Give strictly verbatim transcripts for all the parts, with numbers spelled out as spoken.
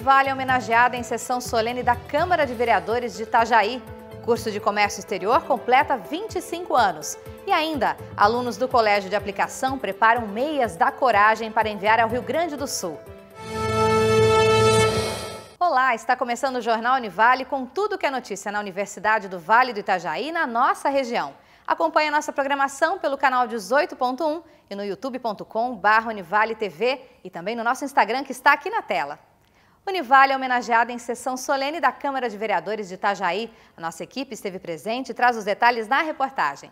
Univale é homenageada em sessão solene da Câmara de Vereadores de Itajaí. Curso de Comércio Exterior completa vinte e cinco anos. E ainda, alunos do Colégio de Aplicação preparam meias da coragem para enviar ao Rio Grande do Sul. Olá, está começando o Jornal Univale com tudo que é notícia na Universidade do Vale do Itajaí e na nossa região. Acompanhe a nossa programação pelo canal dezoito ponto um e no youtube ponto com barra Univale T V e também no nosso Instagram que está aqui na tela. Univale é homenageada em sessão solene da Câmara de Vereadores de Itajaí. A nossa equipe esteve presente e traz os detalhes na reportagem.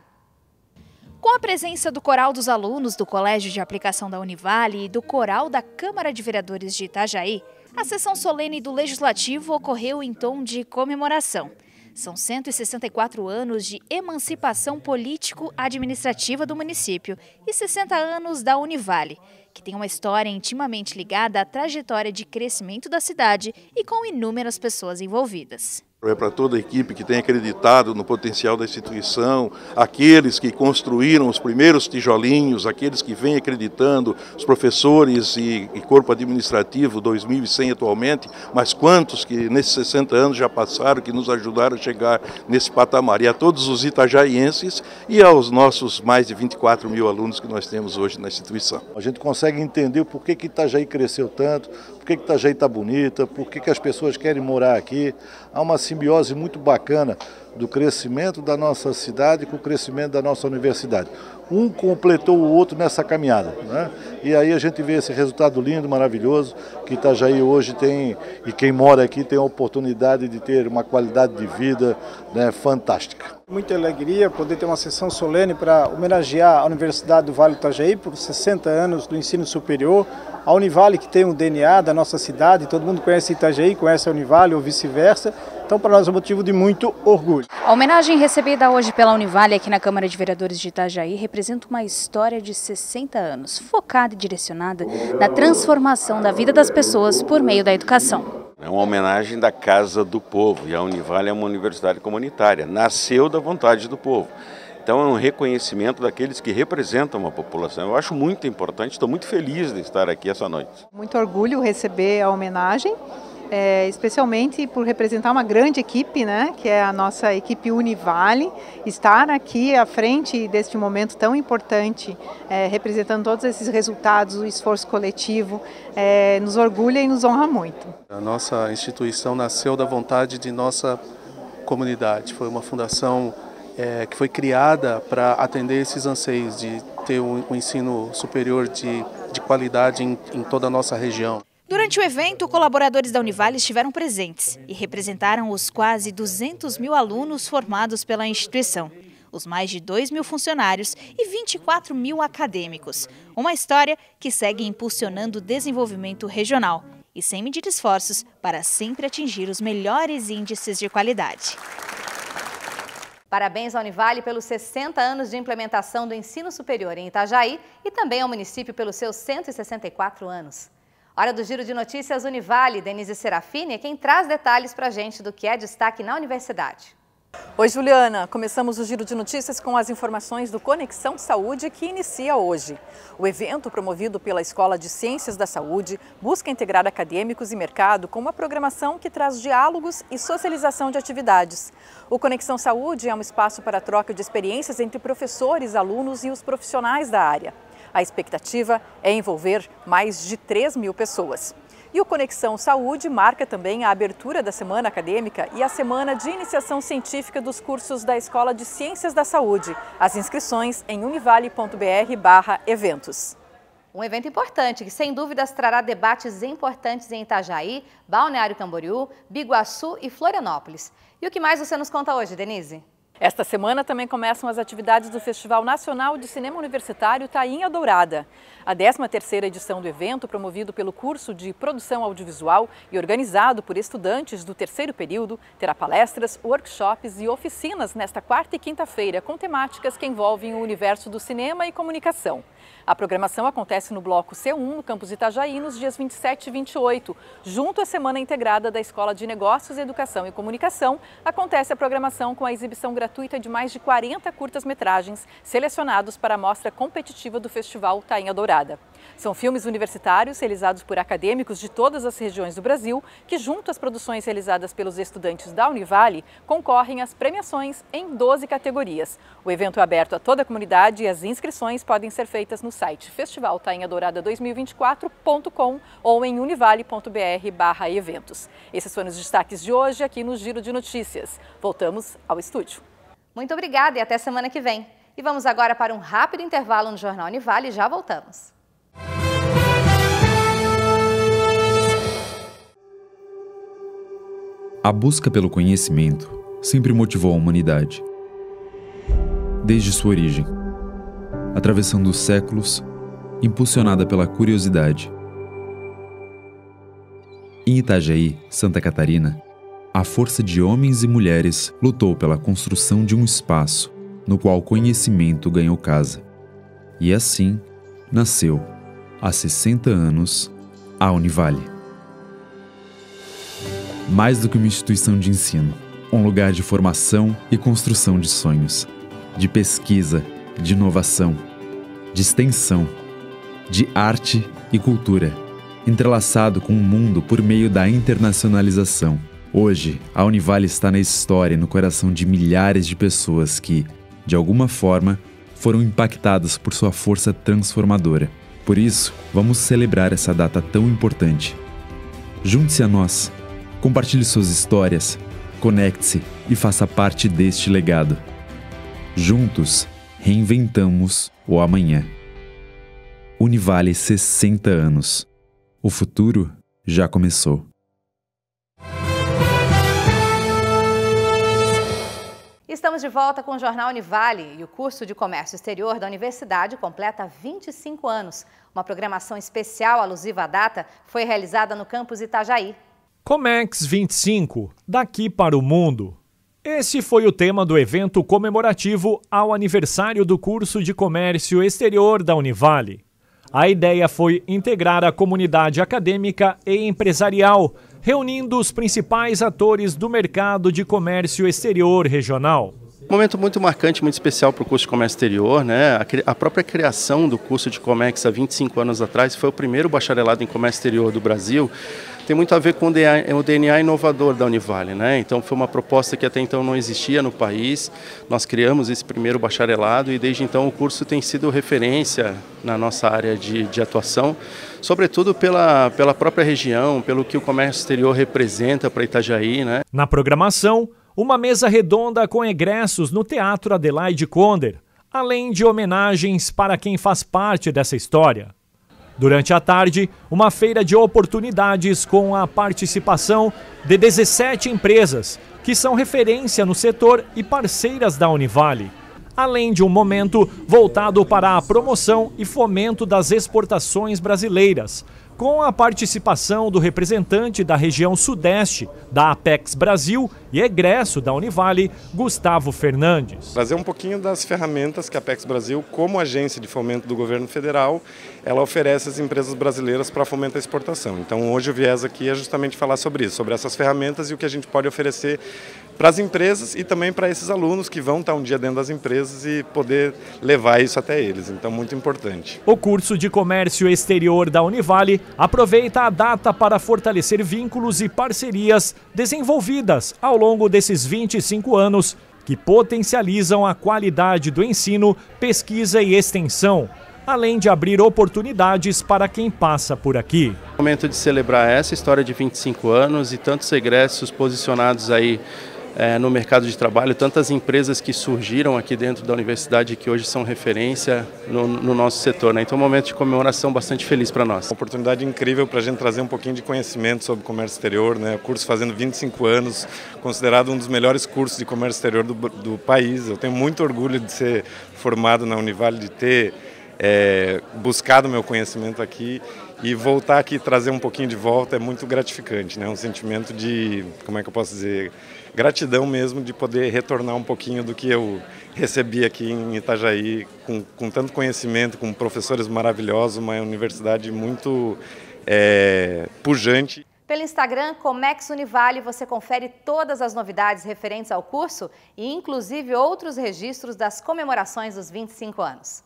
Com a presença do coral dos alunos do Colégio de Aplicação da Univale e do coral da Câmara de Vereadores de Itajaí, a sessão solene do Legislativo ocorreu em tom de comemoração. São cento e sessenta e quatro anos de emancipação político-administrativa do município e sessenta anos da Univale, que tem uma história intimamente ligada à trajetória de crescimento da cidade e com inúmeras pessoas envolvidas. É para toda a equipe que tem acreditado no potencial da instituição, aqueles que construíram os primeiros tijolinhos, aqueles que vêm acreditando, os professores e, e corpo administrativo, dois mil e cem atualmente, mas quantos que nesses sessenta anos já passaram, que nos ajudaram a chegar nesse patamar. E a todos os itajaienses e aos nossos mais de vinte e quatro mil alunos que nós temos hoje na instituição. A gente consegue entender por que que Itajaí cresceu tanto, por que que Itajaí está bonita, por que que as pessoas querem morar aqui. Há uma simbiose muito bacana do crescimento da nossa cidade com o crescimento da nossa universidade. Um completou o outro nessa caminhada, né? E aí a gente vê esse resultado lindo, maravilhoso, que Itajaí hoje tem, e quem mora aqui tem a oportunidade de ter uma qualidade de vida, né, fantástica. Muita alegria poder ter uma sessão solene para homenagear a Universidade do Vale do Itajaí por sessenta anos do ensino superior. A Univale, que tem um D N A da nossa cidade, todo mundo conhece Itajaí, conhece a Univale ou vice-versa. Então, para nós é um motivo de muito orgulho. A homenagem recebida hoje pela Univale aqui na Câmara de Vereadores de Itajaí representa uma história de sessenta anos, focada e direcionada na transformação da vida das pessoas por meio da educação. É uma homenagem da Casa do Povo, e a Univale é uma universidade comunitária, nasceu da vontade do povo. Então é um reconhecimento daqueles que representam a população. Eu acho muito importante, estou muito feliz de estar aqui essa noite. Muito orgulho receber a homenagem, é, especialmente por representar uma grande equipe, né, que é a nossa equipe Univale, estar aqui à frente deste momento tão importante, é, representando todos esses resultados, o esforço coletivo, é, nos orgulha e nos honra muito. A nossa instituição nasceu da vontade de nossa comunidade, foi uma fundação é, que foi criada para atender esses anseios de ter um, um ensino superior de, de qualidade em, em toda a nossa região. Durante o evento, colaboradores da Univale estiveram presentes e representaram os quase duzentos mil alunos formados pela instituição, os mais de dois mil funcionários e vinte e quatro mil acadêmicos. Uma história que segue impulsionando o desenvolvimento regional e sem medir esforços para sempre atingir os melhores índices de qualidade. Parabéns à Univale pelos sessenta anos de implementação do ensino superior em Itajaí e também ao município pelos seus cento e sessenta e quatro anos. Hora do Giro de Notícias Univale. Denise Serafini é quem traz detalhes para a gente do que é destaque na universidade. Oi, Juliana. Começamos o Giro de Notícias com as informações do Conexão Saúde, que inicia hoje. O evento, promovido pela Escola de Ciências da Saúde, busca integrar acadêmicos e mercado com uma programação que traz diálogos e socialização de atividades. O Conexão Saúde é um espaço para troca de experiências entre professores, alunos e os profissionais da área. A expectativa é envolver mais de três mil pessoas. E o Conexão Saúde marca também a abertura da Semana Acadêmica e a Semana de Iniciação Científica dos cursos da Escola de Ciências da Saúde. As inscrições em univale ponto br barra eventos. Um evento importante que, sem dúvidas, trará debates importantes em Itajaí, Balneário Camboriú, Biguaçu e Florianópolis. E o que mais você nos conta hoje, Denise? Esta semana também começam as atividades do Festival Nacional de Cinema Universitário Tainha Dourada. A décima terceira edição do evento, promovido pelo curso de Produção Audiovisual e organizado por estudantes do terceiro período, terá palestras, workshops e oficinas nesta quarta e quinta-feira, com temáticas que envolvem o universo do cinema e comunicação. A programação acontece no Bloco C um, no campus Itajaí, nos dias vinte e sete e vinte e oito. Junto à Semana Integrada da Escola de Negócios, Educação e Comunicação, acontece a programação com a exibição gratuita de mais de quarenta curtas-metragens selecionados para a mostra competitiva do Festival Tainha Dourada. São filmes universitários realizados por acadêmicos de todas as regiões do Brasil, que junto às produções realizadas pelos estudantes da Univale, concorrem às premiações em doze categorias. O evento é aberto a toda a comunidade e as inscrições podem ser feitas no site festival tainha dourada dois mil e vinte e quatro ponto com ou em univale ponto br barra eventos. Esses foram os destaques de hoje aqui no Giro de Notícias. Voltamos ao estúdio. Muito obrigada e até semana que vem. E vamos agora para um rápido intervalo no Jornal Univale e já voltamos. A busca pelo conhecimento sempre motivou a humanidade. Desde sua origem, atravessando os séculos, impulsionada pela curiosidade. Em Itajaí, Santa Catarina, a força de homens e mulheres lutou pela construção de um espaço no qual o conhecimento ganhou casa. E assim nasceu, há sessenta anos, a Univale. Mais do que uma instituição de ensino, um lugar de formação e construção de sonhos, de pesquisa, de inovação, de extensão, de arte e cultura, entrelaçado com o mundo por meio da internacionalização. Hoje, a Univale está na história e no coração de milhares de pessoas que, de alguma forma, foram impactadas por sua força transformadora. Por isso, vamos celebrar essa data tão importante. Junte-se a nós, compartilhe suas histórias, conecte-se e faça parte deste legado. Juntos, reinventamos o amanhã. Univale sessenta anos. O futuro já começou. Estamos de volta com o Jornal Univale e o curso de Comércio Exterior da Universidade completa vinte e cinco anos. Uma programação especial alusiva à data foi realizada no campus Itajaí. Comex vinte e cinco, daqui para o mundo. Esse foi o tema do evento comemorativo ao aniversário do curso de Comércio Exterior da Univale. A ideia foi integrar a comunidade acadêmica e empresarial, reunindo os principais atores do mercado de comércio exterior regional. Um momento muito marcante, muito especial para o curso de Comércio Exterior, né? A própria criação do curso de Comex há vinte e cinco anos atrás foi o primeiro bacharelado em Comércio Exterior do Brasil. Tem muito a ver com o D N A inovador da Univale, né? Então foi uma proposta que até então não existia no país. Nós criamos esse primeiro bacharelado e desde então o curso tem sido referência na nossa área de, de atuação, sobretudo pela, pela própria região, pelo que o comércio exterior representa para Itajaí, né? Na programação, uma mesa redonda com egressos no Teatro Adelaide Conder, além de homenagens para quem faz parte dessa história. Durante a tarde, uma feira de oportunidades com a participação de dezessete empresas, que são referência no setor e parceiras da Univale, além de um momento voltado para a promoção e fomento das exportações brasileiras, com a participação do representante da região sudeste da Apex Brasil e egresso da Univale, Gustavo Fernandes. Trazer um pouquinho das ferramentas que a Apex Brasil, como agência de fomento do governo federal, ela oferece às empresas brasileiras para fomentar a exportação. Então hoje o viés aqui é justamente falar sobre isso, sobre essas ferramentas e o que a gente pode oferecer para as empresas e também para esses alunos que vão estar um dia dentro das empresas e poder levar isso até eles. Então, muito importante. O curso de Comércio Exterior da Univale aproveita a data para fortalecer vínculos e parcerias desenvolvidas ao longo desses vinte e cinco anos, que potencializam a qualidade do ensino, pesquisa e extensão, além de abrir oportunidades para quem passa por aqui. Momento de celebrar essa história de vinte e cinco anos e tantos egressos posicionados aí É, no mercado de trabalho, tantas empresas que surgiram aqui dentro da universidade que hoje são referência no, no nosso setor, né? Então é um momento de comemoração bastante feliz para nós. Uma oportunidade incrível para a gente trazer um pouquinho de conhecimento sobre comércio exterior, né? O curso fazendo vinte e cinco anos, considerado um dos melhores cursos de comércio exterior do, do país. Eu tenho muito orgulho de ser formado na Univale, de ter é, buscado meu conhecimento aqui e voltar aqui e trazer um pouquinho de volta é muito gratificante, né? Um sentimento de, como é que eu posso dizer, gratidão mesmo de poder retornar um pouquinho do que eu recebi aqui em Itajaí, com, com tanto conhecimento, com professores maravilhosos, uma universidade muito é, pujante. Pelo Instagram Comex Univale você confere todas as novidades referentes ao curso e inclusive outros registros das comemorações dos vinte e cinco anos.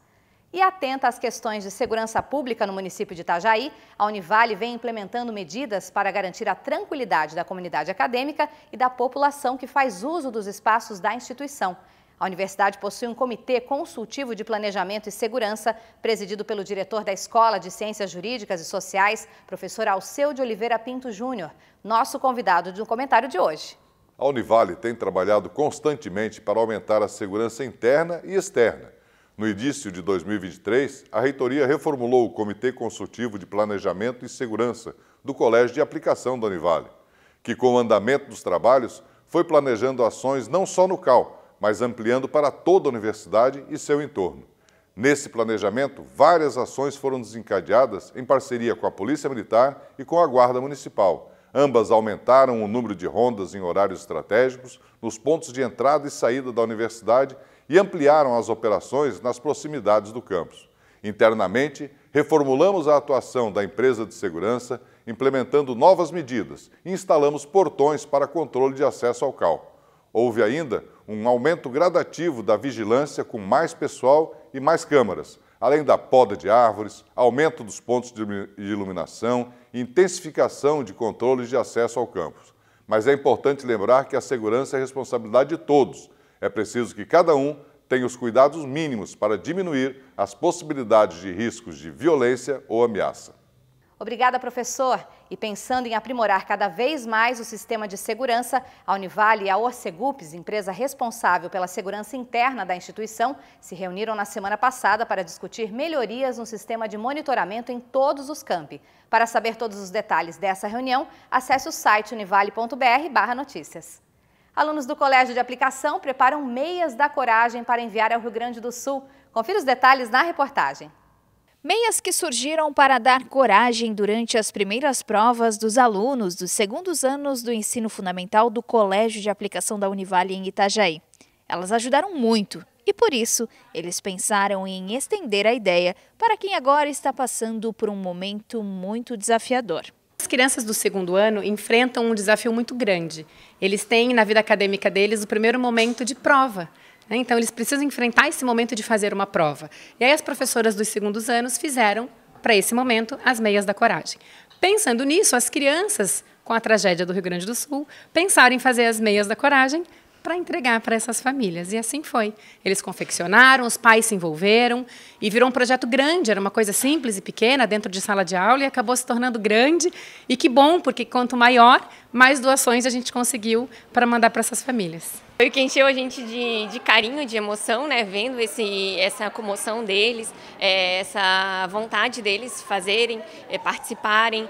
E atenta às questões de segurança pública no município de Itajaí, a Univale vem implementando medidas para garantir a tranquilidade da comunidade acadêmica e da população que faz uso dos espaços da instituição. A universidade possui um comitê consultivo de planejamento e segurança, presidido pelo diretor da Escola de Ciências Jurídicas e Sociais, professor Alceu de Oliveira Pinto Júnior, nosso convidado do comentário de hoje. A Univale tem trabalhado constantemente para aumentar a segurança interna e externa. No início de dois mil e vinte e três, a reitoria reformulou o Comitê Consultivo de Planejamento e Segurança do Colégio de Aplicação da Univale, que com o andamento dos trabalhos foi planejando ações não só no C A U, mas ampliando para toda a universidade e seu entorno. Nesse planejamento, várias ações foram desencadeadas em parceria com a Polícia Militar e com a Guarda Municipal. Ambas aumentaram o número de rondas em horários estratégicos, nos pontos de entrada e saída da universidade e ampliaram as operações nas proximidades do campus. Internamente, reformulamos a atuação da empresa de segurança, implementando novas medidas e instalamos portões para controle de acesso ao C A U. Houve ainda um aumento gradativo da vigilância com mais pessoal e mais câmaras, além da poda de árvores, aumento dos pontos de iluminação e intensificação de controles de acesso ao campus. Mas é importante lembrar que a segurança é responsabilidade de todos. É preciso que cada um tenha os cuidados mínimos para diminuir as possibilidades de riscos de violência ou ameaça. Obrigada, professor. E pensando em aprimorar cada vez mais o sistema de segurança, a Univale e a Orcegups, empresa responsável pela segurança interna da instituição, se reuniram na semana passada para discutir melhorias no sistema de monitoramento em todos os campi. Para saber todos os detalhes dessa reunião, acesse o site univale ponto br barra notícias. Alunos do Colégio de Aplicação preparam meias da coragem para enviar ao Rio Grande do Sul. Confira os detalhes na reportagem. Meias que surgiram para dar coragem durante as primeiras provas dos alunos dos segundos anos do ensino fundamental do Colégio de Aplicação da Univale em Itajaí. Elas ajudaram muito e, por isso, eles pensaram em estender a ideia para quem agora está passando por um momento muito desafiador. As crianças do segundo ano enfrentam um desafio muito grande. Eles têm, na vida acadêmica deles, o primeiro momento de prova. Então, eles precisam enfrentar esse momento de fazer uma prova. E aí, as professoras dos segundos anos fizeram, para esse momento, as meias da coragem. Pensando nisso, as crianças, com a tragédia do Rio Grande do Sul, pensaram em fazer as meias da coragem para entregar para essas famílias. E assim foi. Eles confeccionaram, os pais se envolveram e virou um projeto grande. Era uma coisa simples e pequena dentro de sala de aula e acabou se tornando grande. E que bom, porque quanto maior, mais doações a gente conseguiu para mandar para essas famílias. Foi o que encheu a gente de, de carinho, de emoção, né? Vendo esse, essa comoção deles, é, essa vontade deles fazerem, é, participarem.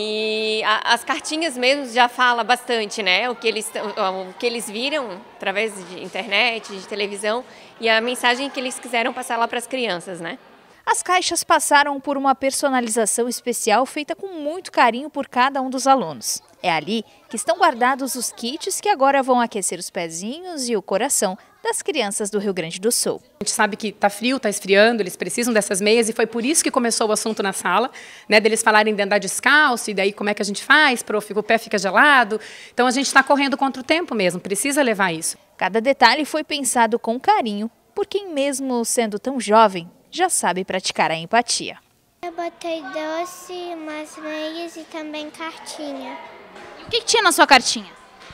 E a, as cartinhas mesmo já fala bastante, né? O que eles, o, o que eles viram através de internet, de televisão e a mensagem que eles quiseram passar lá para as crianças, né? As caixas passaram por uma personalização especial feita com muito carinho por cada um dos alunos. É ali que estão guardados os kits que agora vão aquecer os pezinhos e o coração das crianças do Rio Grande do Sul. A gente sabe que está frio, está esfriando, eles precisam dessas meias e foi por isso que começou o assunto na sala, né, deles falarem de andar descalço e daí como é que a gente faz, prof, o pé fica gelado. Então a gente está correndo contra o tempo mesmo, precisa levar isso. Cada detalhe foi pensado com carinho por quem, mesmo sendo tão jovem, já sabe praticar a empatia. Eu botei doce, umas meias e também cartinha. E o que, que tinha na sua cartinha?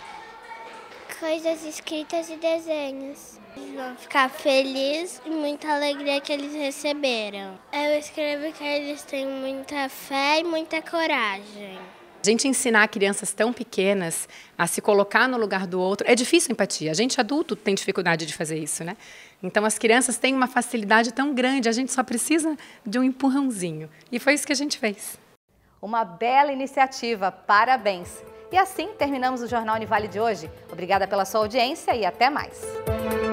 Coisas escritas e desenhos. Eles vão ficar felizes e muita alegria que eles receberam. Eu escrevo que eles têm muita fé e muita coragem. A gente ensinar crianças tão pequenas a se colocar no lugar do outro, é difícil a empatia. A gente adulto tem dificuldade de fazer isso, né? Então as crianças têm uma facilidade tão grande, a gente só precisa de um empurrãozinho. E foi isso que a gente fez. Uma bela iniciativa, parabéns! E assim terminamos o Jornal Univale de hoje. Obrigada pela sua audiência e até mais.